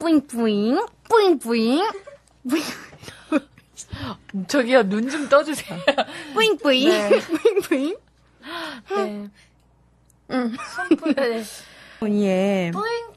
뿌잉뿌잉, 뿌잉뿌잉, 저기요, 눈 좀 떠주세요. 뿌잉뿌잉, 네. 뿌잉뿌잉. 네. 응. 네. 예. 뿌잉